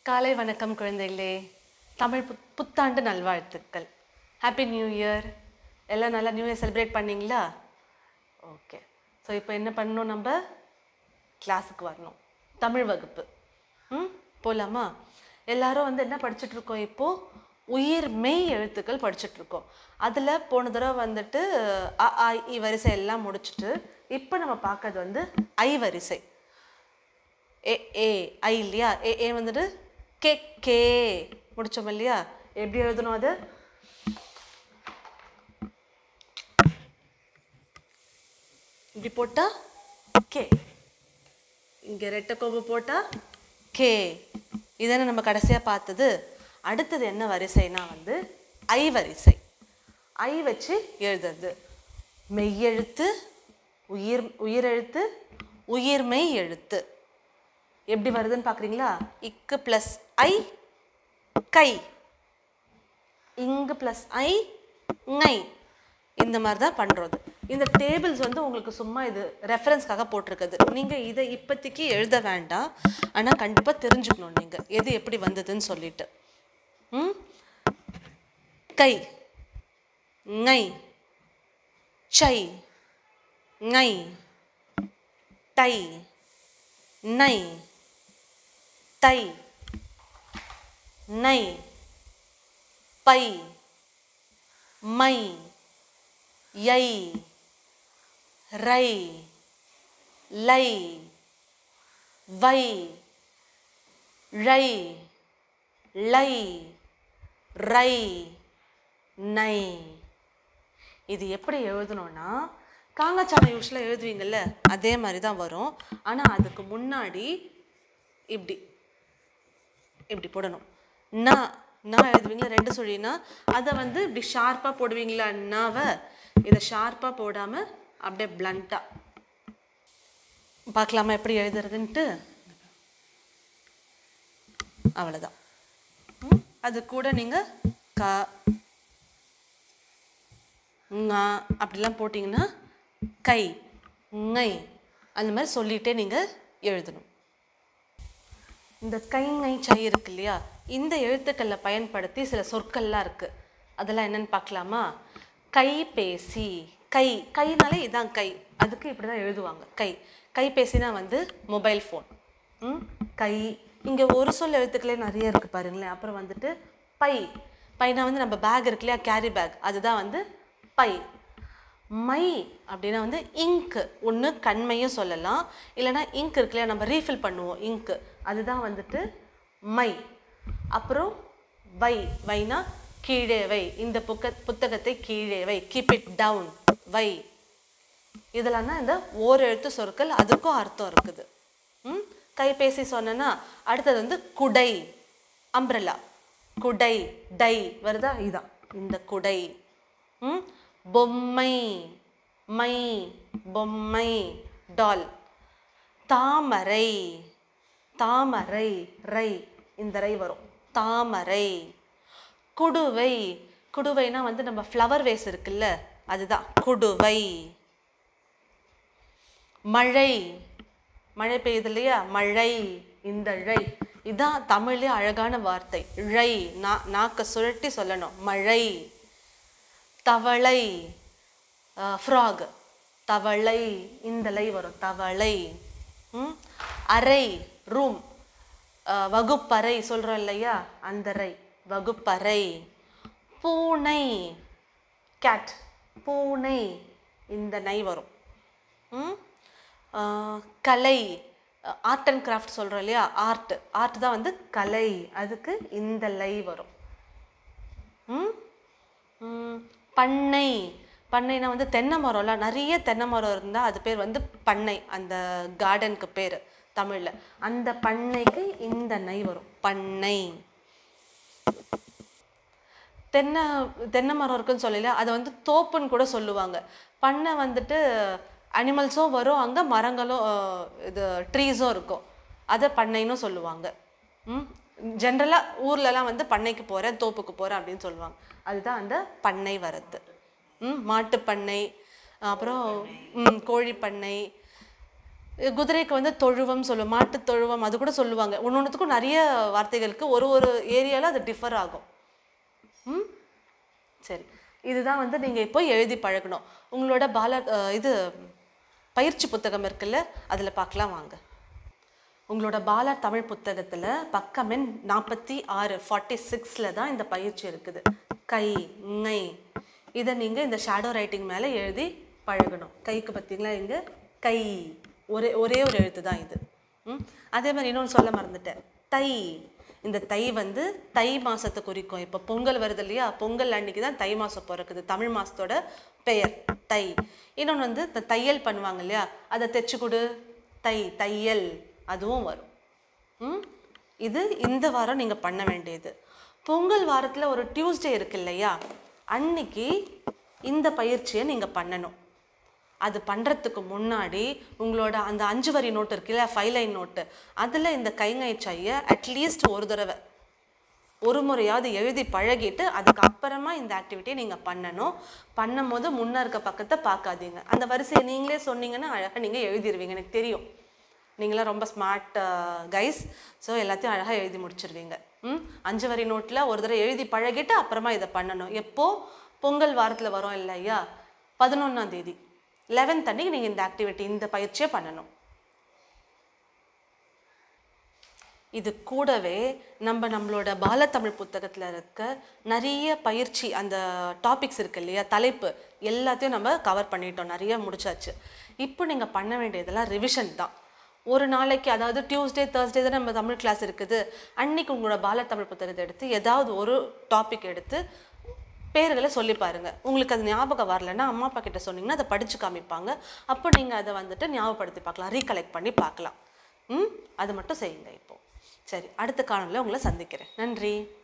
காலை வணக்கம் குழந்தைகளே. தமிழ் புத்தாண்டு நல்வாழ்த்துக்கள். Happy new year. எல்லாம் நல்லா நியூ இயர் செலிப்ரேட் பண்ணிங்களா? ஓகே. ஸோ இப்போ என்ன பண்ணணும், நம்ம கிளாஸுக்கு வரணும். தமிழ் வகுப்பு போகலாமா? எல்லாரும் என்ன படிச்சுட்ருக்கோம் இப்போது? உயிர் மெய் எழுத்துக்கள் படிச்சுட்ருக்கோம். அதில் போன தடவை அ ஆ இ வரிசை எல்லாம் முடிச்சுட்டு இப்போ நம்ம பார்க்கறது ஐ வரிசை. ஏ ஏ ஐ இல்லையா? ஏ ஏ கே கே முடிச்சோம் இல்லையா? எப்படி எழுதணும்? அது இப்படி போட்டா கே, இங்கே ரெட்டை கோபு போட்டா கே. இதானே நம்ம கடைசியாக பார்த்தது. அடுத்தது என்ன வரிசைனா ஐ வரிசை. ஐ வச்சு எழுதுறது மெய்யெழுத்து, உயிரெழுத்து, உயிர்மெய் எழுத்து. எப்படி வருதுன்னு பார்க்குறீங்களா? இக்கு ப்ளஸ் ஐ கை, இங்கு ப்ளஸ் ஐ ngை. இந்த மாதிரி தான் பண்ணுறது. இந்த டேபிள்ஸ் உங்களுக்கு சும்மா இது ரெஃபரன்ஸ்க்காக போட்டிருக்குது. நீங்கள் இதை இப்போதைக்கு எழுத வேண்டாம், ஆனால் கண்டிப்பாக தெரிஞ்சுக்கணும் நீங்கள் எது எப்படி வந்ததுன்னு சொல்லிட்டு. கை, ngை, சை, ngை, டை, நை, தை, நை, பை, மை, யை, ரை, லை, வை, ழை, லை, ரை, நை. இது எப்படி எழுதணும்னா, காங்கச்சான யூஸ்வலாக எழுதுவீங்கள்ல, அதே மாதிரி தான் வரும். ஆனால் அதுக்கு முன்னாடி இப்படி இப்படி போடணும். நான் எழுதுவீங்களா ரெண்டு சொல்லினா, அதை இப்படி ஷார்ப்பாக போடுவீங்களா நாவை? இதை ஷார்ப்பாக போடாமல் அப்படியே பிளண்ட்டாக பார்க்கலாமா எப்படி எழுதுறதுன்ட்டு? அவ்வளோதான். அது கூட நீங்கள் க ங அப்படிலாம் போட்டிங்கன்னா கை, ngை அந்த மாதிரி சொல்லிகிட்டே நீங்கள் எழுதணும். இந்த கை, ngை, சை இருக்கு இல்லையா? இந்த எழுத்துக்களை பயன்படுத்தி சில சொற்கள்லாம் இருக்குது. அதெல்லாம் என்னென்னு பார்க்கலாமா? கைபேசி. கை, கைனாலே இதான் கை. அதுக்கு இப்படி தான் எழுதுவாங்க கை. கைபேசினா மொபைல் ஃபோன். கை. இங்கே ஒரு சொல் எழுத்துக்களே நிறைய இருக்குது பாருங்களேன். அப்புறம் பை. பைனா நம்ம பேக் இருக்கு இல்லையா, கேரி பேக், அதுதான் பை. மை அப்படின்னா இங்கு. ஒன்று கண்மையும் சொல்லலாம், இல்லைனா இங்க் இருக்கு இல்லையா, நம்ம ரீஃபில் பண்ணுவோம் இங்கு, அதுதான் மை. அப்புறம் வை. வைனா கீழே வை, இந்த புத்தகத்தை கீழே வை, கீப் இட் டவுன், வை. இதெல்லாம் தான் இந்த ஓரெழுத்து சொற்கள். அதுக்கும் அர்த்தம் இருக்குது. கைபேசி சொன்னா அடுத்தது குடை, அம்ப்ரெல்லா. குடை, டை வருதா? இதான் இந்த குடை. பொம்மை, மை, பொம்மை, டால். தாமரை, தாமரை, ரை, இந்த ரை வரும், தாமரை. குடுவை. குடுவைனா நம்ம ஃப்ளவர் வேஸ் இருக்குல்ல, அதுதான் குடுவை. மழை. மழை பெய்யுது இல்லையா, மழை, இந்த ழை. இதுதான் தமிழ்லேயே அழகான வார்த்தை, ழை. நாக்க சுழட்டி சொல்லணும், மழை. தவளை, ஃப்ராக், தவளை, இந்த லை வரும், தவளை. அறை, ரூம். வகுப்பறை சொல்கிறோம் இல்லையா, அந்த ரை, வகுப்பறை. பூனை, கேட், பூனை, இந்த நை வரும். கலை, ஆர்ட் அண்ட் கிராஃப்ட் சொல்கிறோம் இல்லையா, ஆர்ட். ஆர்ட் தான் கலை, அதுக்கு இந்த லை வரும். பண்ணை. பண்ணைனா தென்னை மரம்ல, நிறைய தென்னை மரம் இருந்தால் அது பேர் பண்ணை, அந்த கார்டனுக்கு பேர் தமிழில். அந்த பண்ணைக்கு இந்த நை வரும், பண்ணை. தென்னை மரம் இருக்குன்னு சொல்லல, அதை தோப்புன்னு கூட சொல்லுவாங்க. பண்ணை அனிமல்ஸும் வரும் அங்கே, மரங்களும் இது ட்ரீஸும் இருக்கும், அதை பண்ணைன்னு சொல்லுவாங்க. ஜென்ரலாக ஊர்லலாம் பண்ணைக்கு போகிறேன், தோப்புக்கு போகிறேன் அப்படின்னு சொல்லுவாங்க. அதுதான் அந்த பண்ணை வரது. மாட்டுப்பண்ணை, அப்புறம் கோழிப்பண்ணை, குதிரைக்கு வந்து தொழுவம் சொல்லுவோம், மாட்டு தொழுவம் அது கூட சொல்லுவாங்க. ஒன்னொன்றுத்துக்கும் நிறைய வார்த்தைகளுக்கு ஒரு ஒரு ஏரியாவில் அது டிஃபர் ஆகும். சரி, இதுதான் வந்து நீங்கள் இப்போ எழுதி பழகணும். உங்களோட இது பயிற்சி புத்தகம் இருக்குல்ல, அதில் பார்க்கலாம் வாங்க. உங்களோட பாலர் தமிழ் புத்தகத்தில் பக்கம் எண் 46 46 தான் இந்த பயிற்சி இருக்குது. கை ngை இதை நீங்கள் இந்த ஷேடோ ரைட்டிங் மேலே எழுதி பழகணும். கைக்கு பார்த்தீங்களா, இங்கே கை ஒரே ஒரு எழுத்து தான் இது. அதே மாதிரி இன்னொன்று சொல்ல மறந்துட்டேன், தை. இந்த தை வந்து தை மாதத்தை குறிக்கும். இப்போ பொங்கல் வருது இல்லையா, பொங்கல் அன்னைக்கு தான் தை மாதம் பிறக்குது. தமிழ் மாதத்தோட பெயர் தை. இன்னொன்று வந்து இந்த தையல் பண்ணுவாங்க இல்லையா, அதை தைச்சு கொடு, தையல், அதுவும் வரும். இது இந்த வாரம் நீங்கள் பண்ண வேண்டியது. பொங்கல் வாரத்தில் ஒரு டியூஸ்டே இருக்கு இல்லையா, அன்னைக்கு இந்த பயிற்சியை நீங்கள் பண்ணணும். அது பண்ணுறதுக்கு முன்னாடி உங்களோட அந்த 5 வரி நோட்டு இருக்குல்ல, 5 லைன் நோட்டு, அதில் இந்த கைங்கை செய்ய அட்லீஸ்ட் ஒரு தடவை ஒரு முறையாவது எழுதி பழகிட்டு அதுக்கப்புறமா இந்த ஆக்டிவிட்டியை நீங்கள் பண்ணணும். பண்ணும் போது முன்னே இருக்க பக்கத்தை பார்க்காதீங்க. அந்த வரிசையை நீங்களே சொன்னீங்கன்னா அழகாக நீங்கள் எழுதிடுவீங்க. எனக்கு தெரியும், நீங்களாம் ரொம்ப ஸ்மார்ட் கைஸ். ஸோ எல்லாத்தையும் அழகாக எழுதி முடிச்சிருவீங்க. 5 வரி நோட்டில் ஒரு தடவை எழுதி பழகிட்டு அப்புறமா இதை பண்ணணும். எப்போது பொங்கல் வாரத்தில் வரும் இல்லையா, 11ஆம் தேதி 11th அன்னைக்கு நீங்கள் இந்த ஆக்டிவிட்டி, இந்த பயிற்சியை பண்ணணும். இது கூடவே நம்மளோட பாலத்தமிழ் புத்தகத்தில் இருக்க நிறைய பயிற்சி அந்த டாபிக்ஸ் இருக்கு இல்லையா, தலைப்பு எல்லாத்தையும் நம்ம கவர் பண்ணிட்டோம், நிறைய முடிச்சாச்சு. இப்போ நீங்கள் பண்ண வேண்டியதெல்லாம் ரிவிஷன் தான். ஒரு நாளைக்கு, அதாவது டியூஸ்டே தேர்ஸ்டே தான் நம்ம தமிழ் கிளாஸ் இருக்குது, அன்னைக்கு உங்களோட பாலத்தமிழ் புத்தகத்தை எடுத்து ஏதாவது ஒரு டாபிக் எடுத்து பேர்களை சொல்லி பாருங்க. உங்களுக்கு அது ஞாபகம் வரலன்னா அம்மா அப்பா கிட்ட சொன்னீங்கன்னா அதை படித்து காமிப்பாங்க. அப்போ நீங்கள் அதை வந்துட்டு ஞாபகப்படுத்தி பார்க்கலாம், ரீகலெக்ட் பண்ணி பார்க்கலாம். அது மட்டும் செய்யுங்க இப்போ. சரி, அடுத்த காணொளியில் உங்களை சந்திக்கிறேன். நன்றி.